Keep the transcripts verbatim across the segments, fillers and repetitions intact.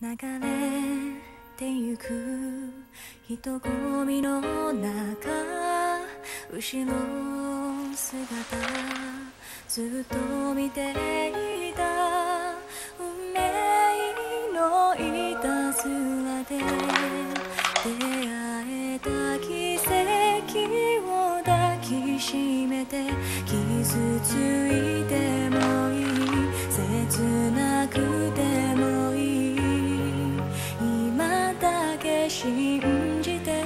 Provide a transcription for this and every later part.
流れてゆく人混みの中、後ろ姿ずっと見ていた。運命のいたずらで出会えた奇跡を抱きしめて、傷ついてもいい、切なくてもいい、今だけ信じて、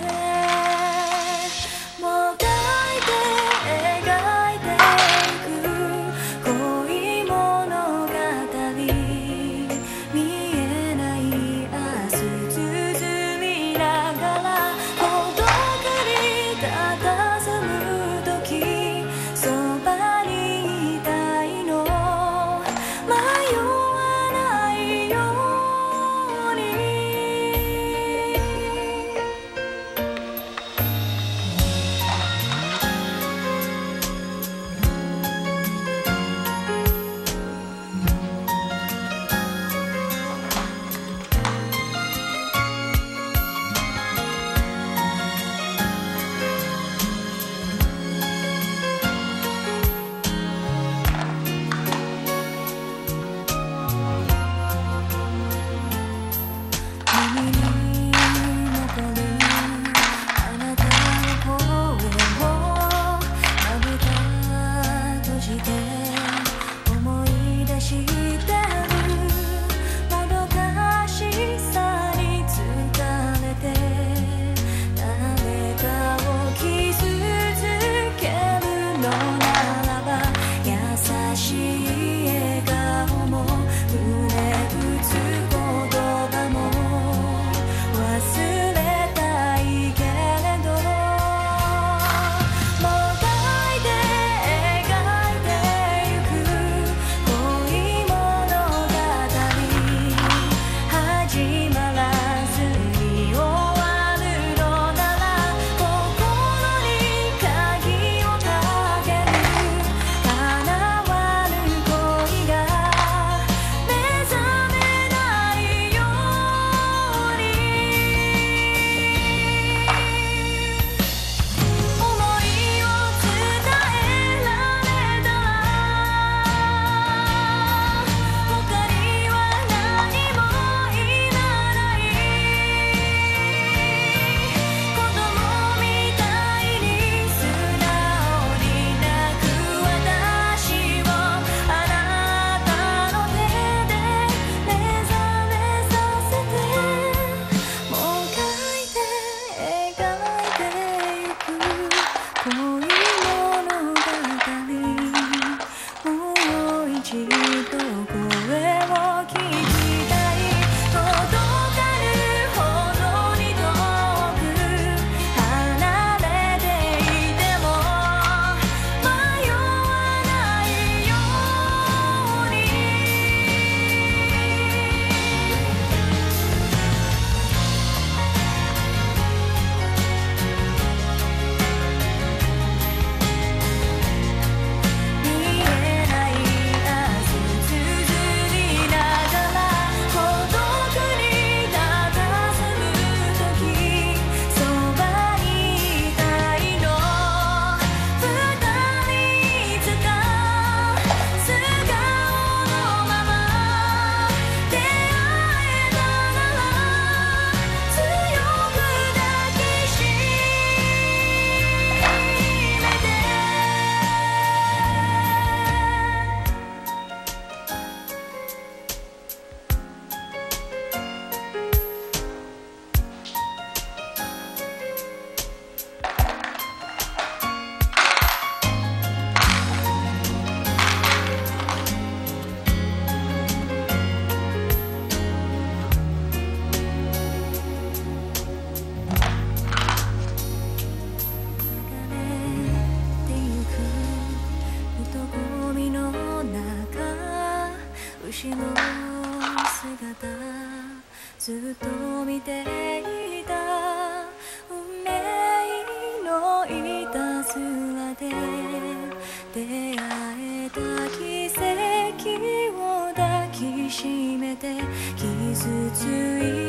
もがいて描いていく恋物語、見えない明日綴りながら、孤独に佇む時、そばにいたいの、迷わないように。耳に残るあなたの声を、まぶた閉じて思い出してる。もどかしさに疲れて誰かを傷つけるのならば、優しい笑顔も胸打つ言葉も忘れたいけれど、もがいて描いてゆく恋物語、始まらずに終わるのなら、心に鍵をかける。叶わぬ恋が目覚めないように、思いを伝えられたら、他には何もいらない。子供みたいに素直に泣く私を、あなたの手で目覚めさせて、もがいて描いてゆく恋物語、もう一度声を聞きたい。届かぬほどに遠く離れていても、迷わないように。見えない明日綴りながら、孤独に佇む時、そばにいたいの。二人いつか素顔のまま出会えたなら、強く抱きしめて。流れてゆく人混みの中、後ろ姿ずっと見ていた。運命のいたずらで出会えた奇跡を抱きしめて、傷傷つい